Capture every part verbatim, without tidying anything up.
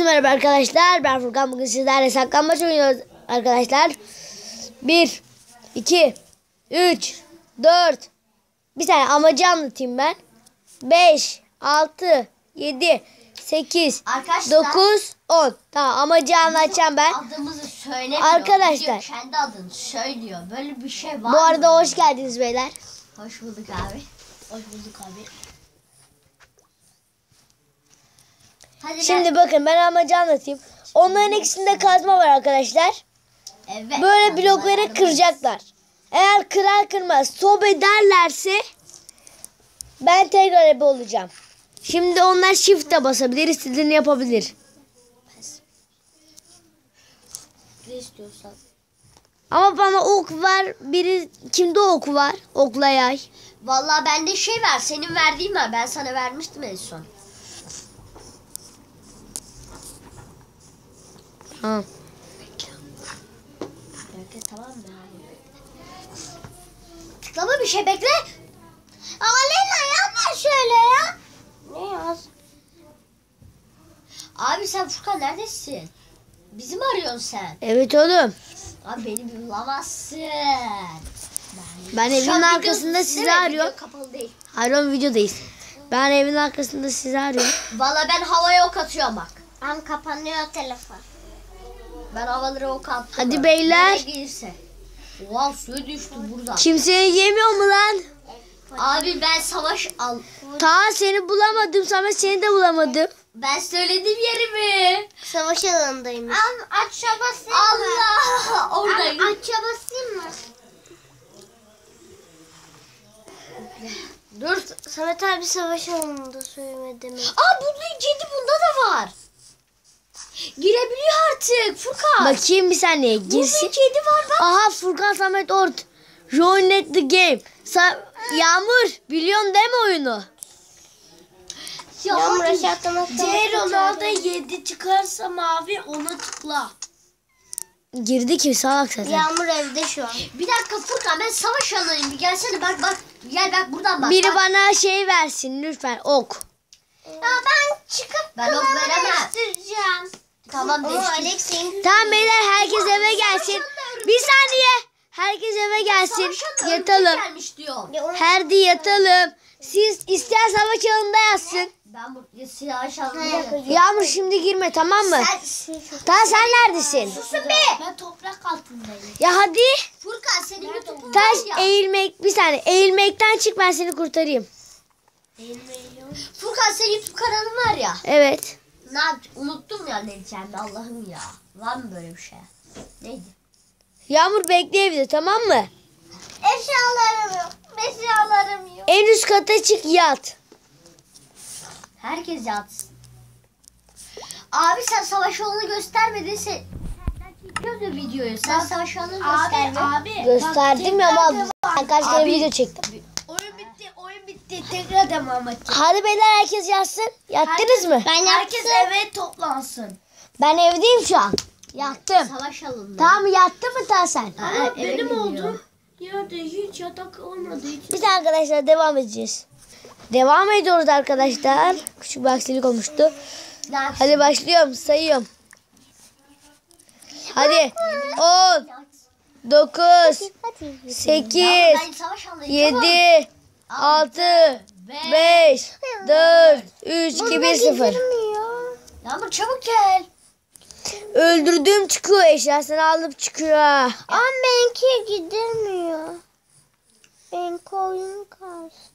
merhaba arkadaşlar. Ben Furkan. Bugün sizlerle saklanmaç oynuyoruz arkadaşlar. bir, iki, üç, dört. Bir tane amacı anlatayım ben. beş, altı, yedi, sekiz, dokuz, on. Tamam, amacı anlatacağım ben. Adımızı söylemiyor. Arkadaşlar. Kendi adını söylüyor. Böyle bir şey var Bu arada mı? hoş geldiniz beyler. Hoş bulduk abi. Hoş bulduk abi. Hadi Şimdi bakın, ben amacı anlatayım. Onların ikisinde kazma var arkadaşlar. evet, Böyle blokları kıracaklar. Eğer kırar kırmaz sobe ederlerse ben tekrar ebe olacağım. Şimdi onlar shift'e basabilir, istediğini yapabilir. Ne istiyorsan. Ama bana ok var. Biri kimde ok var? Okla yay. Vallahi bende şey var. Senin verdiğin var. Ben sana vermiştim en son. Tamam. Bekle, tamam mı abi? Tıklama bir şey, bekle. Alena yapma şöyle ya. Ne yaz? Abi sen Furkan neredesin? Bizi mi arıyorsun sen? Evet oğlum. Abi beni bulamazsın. Ben evin Şu an arkasında video- sizi değil mi? arıyorum. Video kapalı değil. Hayır oğlum, videodayız. Ben evin arkasında sizi arıyorum. Valla ben havaya ok atıyorum bak. Am kapanıyor telefon. Ben havalara ok attım. Hadi beyler. Nereye gelirse. Oha, suya düştü burada. Kimseyi yemiyor mu lan? Abi ben savaş al. Ta seni bulamadım. Samet, seni de bulamadım. Ben söyledim yerimi. Savaş alanındaymış. Am aça basayım mı? Allah, oradayım. Am aça basayım mı? Dur. Samet abi savaş alanında söylemedi mi? Aa, bunun kedi bunda da var. Girebiliyor artık Furkan. Bakayım bir saniye. Girsin. Bunun kedi var bak. Aha, Furkan Samet Ort. Join at the game. Sa Yağmur, biliyorsun değil mi oyunu? Yağmur aşağı atlamak. C Ronaldo yedi çıkarsa mavi, ona tıkla. Girdi ki salak zaten. Yağmur evde şu an. Bir dakika Furkan, ben savaş alanıyım. Bir gelsene, bak bak. Gel bak buradan bak. Biri bak. bana şey versin lütfen, ok. Ya ben çıkıp Ben ok veremem. değiştireceğim. Tamam, Ama değiştir. Alex'in Tamam beyler, herkes eve gelsin. Bir saniye. Herkes eve gelsin. Savaş alanı Yatalım. örümcek gelmiş diyor. Hadi yatalım. Siz isteyen savaş alanında yazsın. Ben bu savaş alanına. Yağmur şimdi girme, tamam mı? Sen Ta sen neredesin? susun be. Ben toprak altındayım. Ya hadi. Furkan, senin YouTube'un Taş var ya. eğilmek, bir saniye. Eğilmekten çık, ben seni kurtarayım. Furkan, senin YouTube kanalın var ya. Evet. Ne yap? Unuttum ya ne diyeceğim, Allah'ım ya. Var mı böyle bir şey? Neydi? Yağmur bekle evde, tamam mı? eşyalarım yok. Eşyalarım yok. En üst kata çık, yat. Herkes yatsın. Abi sen savaş alanı göstermedin. Sen senden çekiyoruz ya videoyu. Sen savaş alanı gösterdin. Abi. Gösterdim ya ama ben kaç kere Abi. video çektim. Oyun bitti, oyun bitti. Tekrar devam edeceğiz. Hadi beyler, herkes yatsın. Yattınız mı? Ben Herkes yaptım. eve toplansın. Ben evdeyim şu an. Yattım. Savaş alanında. Tamam, yattı mı ta sen? Aa, benim oldu. Yerde hiç yatak olmadığı için. Biz arkadaşlar devam edeceğiz. Devam ediyoruz arkadaşlar. Küçük bir aksilik olmuştu. Hadi başlıyorum, sayıyorum. Hadi. on, dokuz, sekiz, yedi, altı, beş, dört, üç, iki, bir, sıfır. Yağmur çabuk gel. Öldürdüğüm çıkıyor, eşyasını alıp çıkıyor. Ama benimki gidemiyor. Ben koyun kaçtı.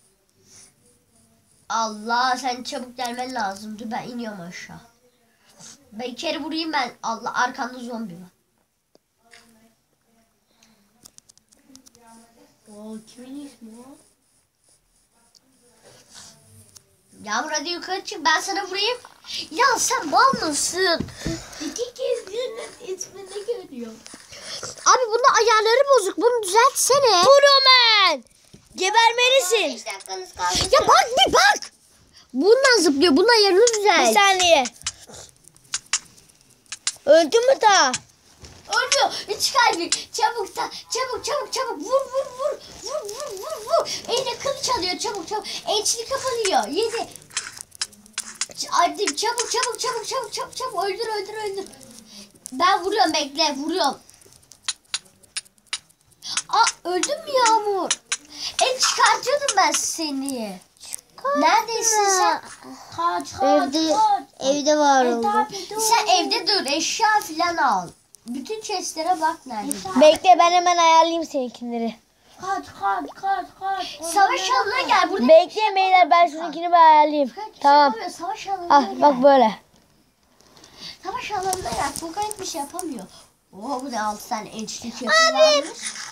Allah, sen çabuk gelmen lazım. Dur, ben iniyorum aşağı. Ben içeri vurayım ben. Allah, arkamda zombi var. O kimin ismi o? Yağmur hadi yukarı çık, ben sana vurayım. Ya sen mal mısın? İki kez birinin ismini görüyor. Abi bunun ayarları bozuk. Bunu düzeltsene. Proman. Gebermelisin. beş dakikanız kaldı. Ya bak bir bak. Bundan zıplıyor. Bunun ayarını düzelt. Bir saniye. Öldü mü daha? Ölmüyor. Hiç kalbi. Çabuk da. Çabuk çabuk çabuk. Vur vur vur. Vur vur vur vur. Eline kılıç alıyor çabuk çabuk. Ençli kapanıyor. Yedi. Hadi çabuk çabuk çabuk çabuk çabuk çabuk öldür öldür öldür. Ben vuruyorum bekle vuruyorum. Aa öldün mü Yağmur? E çıkartıyordum ben seni. Neredesin sen? Kaç kaç Evde, kaç. evde var E, oldu. tabii, dur. Sen evde dur eşya falan al. Bütün chestlere bak nerede. Bekle ben hemen ayarlayayım seninkileri. Kaç kaç kaç kaç. Savaş alanına gel burada. Bekleyin beyler ben şununkini bir ayarlayayım. Tamam. Şey savaş alanına Ah gel. bak böyle. Savaş alanına gel. Furkan hiçbir şey yapamıyor. Oo bu da altı tane ençlik yapıyorlarmış.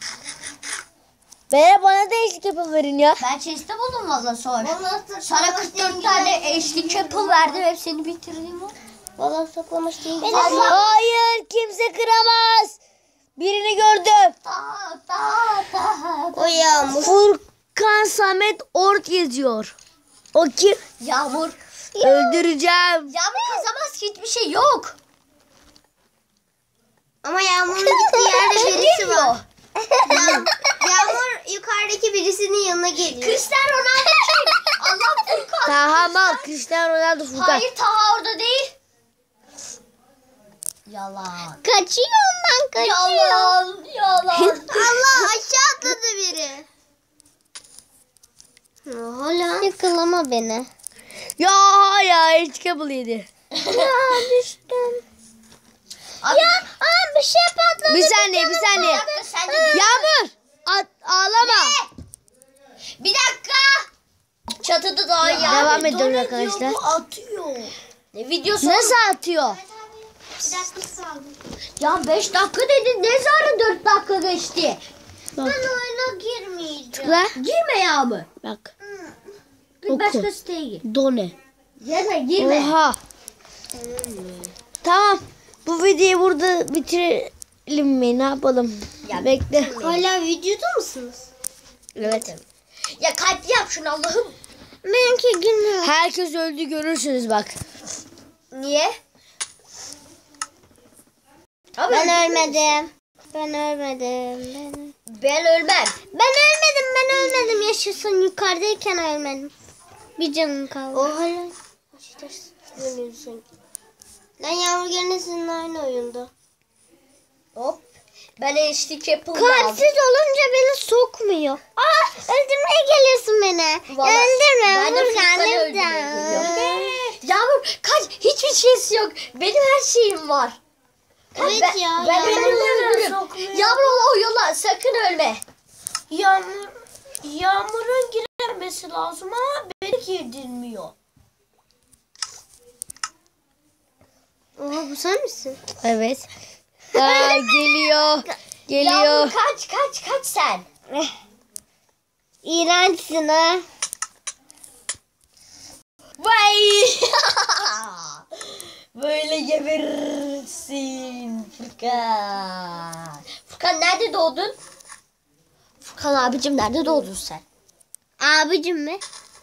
Beyler bana da eşlik yapı verin ya. Ben chest'te buldum valla savaş. Sana kırk dört tane eşlik apple verdim. Hepsini bitirdim o. Valla saklamış değil. Allah. Hayır kimse kıramaz. Birini gördüm. Da da da. O Yağmur. Furkan Samet Ort yazıyor. O kim? Yağmur. Öldüreceğim. Yağmur kazamaz ki hiçbir şey yok. Ama Yağmur'un gittiği yerde birisi var. Yağmur. Yağmur yukarıdaki birisinin yanına geliyor. Cristiano Ronaldo kim? Allah Furkan. Tamam Cristiano Ronaldo Furkan. Hayır Taha orada değil. Yalan. Kaçıyorum ben kaçıyorum. Yalan. Yalan. Allah aşağı atladı biri. Hala. Yakalama beni. Ya ya hiç kabul yedi. Ya düştüm. Abi, Ya aa, bir şey patladı. Bir saniye bir saniye. bir dakika sen de dur. Yağmur at, ağlama. Bir dakika. Çatıda daha ya. Devam ediyoruz arkadaşlar. Atıyor. Ne videosu? Nasıl atıyor? Bir dakika kaldı. Ya beş dakika dedin. Ne zaman dört dakika geçti? Ben oyuna girmeyeceğim. Tıkla. Girme ya mı? Bak. Bir Oku. başka siteye gir. Done. Girme girme. Oha. Tamam. Bu videoyu burada bitirelim mi? Ne yapalım? Ya, Bekle. Hala videoda mısınız? Evet. Ya kalp yap şunu Allah'ım. Benimki günlüğü. Herkes öldü görürsünüz bak. Niye? Abi, Ben ölmedim. Ben ölmedim. Ben... Ben ölmem. ben ölmedim. Ben ölmedim. Yaşasın yukarıdayken ölmedim. Bir canım kaldı. O hala. Lan Yağmur gene sizinle aynı oyunda. Hop. Ben eşlik yapılmam. Kalpsiz olunca beni sokmuyor. Aa, öldürmeye geliyorsun beni. Vallahi Öldürme. ben de Furkan, Furkan'ı öldürmeye geliyorum. Yağmur kaç hiçbir şeysi yok. Benim her şeyim var. Kaç, Evet ben, ya, Ben Yağmur beni öldürürüm. sokmuyor. Yağmur ola yola sakın ölme. Yağmur, Yağmur'un giremesi lazım ama beni girdirmiyor. Oha bu sen misin? Evet. Aa, geliyor. Geliyor. Yağmur kaç kaç kaç sen. İğrençsin ha. Vay. Böyle geberirsin Furkan. Furkan nerede doğdun? Furkan abicim nerede doğdun sen? Abicim mi?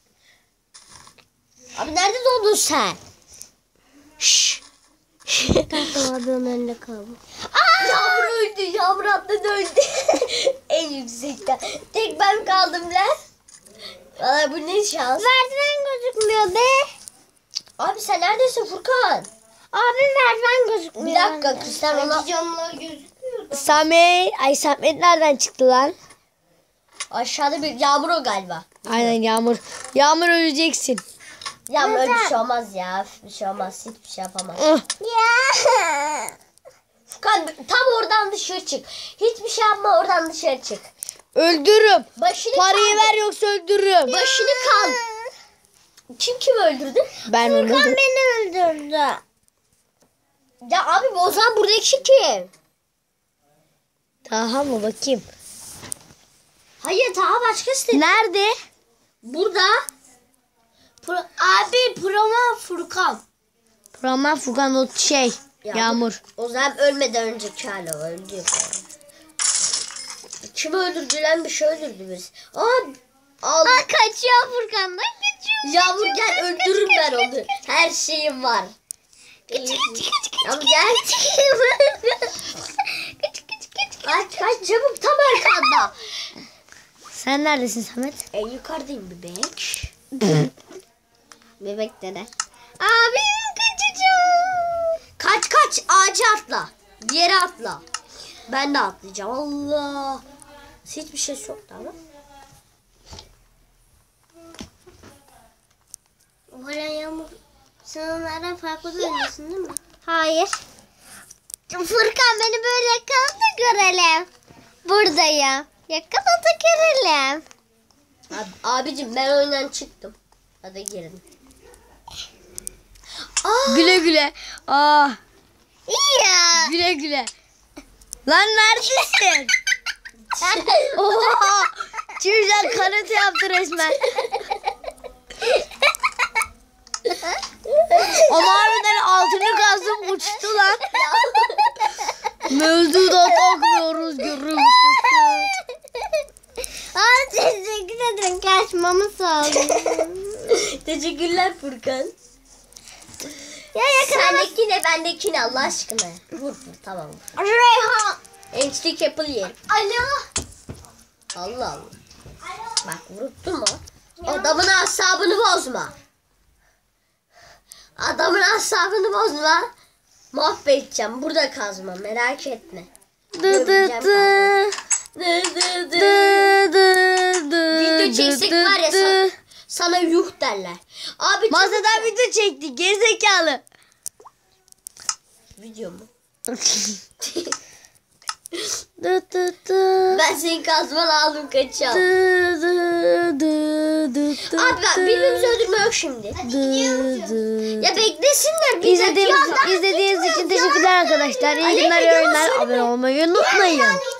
Abi nerede doğdun sen? Şşş. Tatlım abinin önünde kaldım. Yağmur öldü. Yağmur atladı öldü. En yüksekten. Tek ben kaldım lan. Valla bu ne şans. Merdiven gözükmüyor be. Abi sen neredesin Furkan? Abi merdiven gözükmüyor. Bir dakika Kristal ona Camlar gözükmüyor. Samet. Ay Samet nereden çıktı lan? aşağıda bir Yağmur o galiba. Aynen Yağmur. Yağmur öleceksin. Yağmur öyle bir şey olmaz ya. Bir şey olmaz. Hiçbir şey yapamaz. Ah, Ya. Furkan tam oradan dışarı çık. Hiçbir şey yapma oradan dışarı çık. öldürürüm. Başını Parayı kaldır. ver yoksa öldürürüm. Başını kal. Kim kimi öldürdü? Ben Furkan öldürdüm. beni öldürdü. Ya abi o zaman buradaki kim? Tamam mı bakayım. Hayır Taha başkası. Nerede? Burada. Pro, abi Proma Furkan. Rahman Furkan o şey. Ya Yağmur. O zaman ölmeden önceki hala öldü. Kim öldürdü lan bir şey öldürdü biz. Aa, al. Aa, kaçıyor Furkan'dan kaçıyor. Yağmur gel öldürürüm ben onu. Her şeyim var. Yağmur gel. Kaç kaç çabuk tam arkanda. Sen neredesin Samet? En yukarıdayım bebek. Bebek dede. Abim kaçacağım. Kaç kaç ağaca atla. Bir yere atla. Ben de atlayacağım. Allah. Hiçbir şey yok ama. Oha Yağmur. Sen onlardan farklı görüyorsun değil mi? Hayır. Furkan beni böyle yakala da görelim. Buradayım. Yakala da görelim. Abi, abicim ben oyundan çıktım. Hadi girin. Aa, Güle güle. Aa, İyi ya. güle güle. Lan neredesin? Oha! Çocuklar karate yaptı resmen. Ama harbiden altını kazdım uçtu lan. Mevzuda takmıyoruz görüntüsü. Aa, teşekkür ederim. Kaçmamı sağladın. teşekkürler Furkan. Ya yakala. Sendeki ne bendeki ne Allah aşkına. Vur vur tamam. Vur. Reyhan. Ençlik apple yiyelim. Alo. Allah Allah. Bak vurup durma. Adamın asabını bozma. Adamın asabını bozma. Mahvedeceğim. Burada kazma. Merak etme. Dı dı Göreceğim dı. Dı dı dı. Dı dı dı. Video çeksek dı var ya dı. sana, sana yuh derler. Abi Masadan video çektik gerizekalı. video mu? Dı dı dı. Ben senin kazmanı aldım kaçacağım. Dı dı dı dı dı. Abi bak birbirimizi öldürme yok şimdi. Dı dı. Ya beklesinler. Bir İzlediğiniz, dakika. izlediğiniz için teşekkürler arkadaşlar. İyi günler, iyi oyunlar. Abone olmayı unutmayın.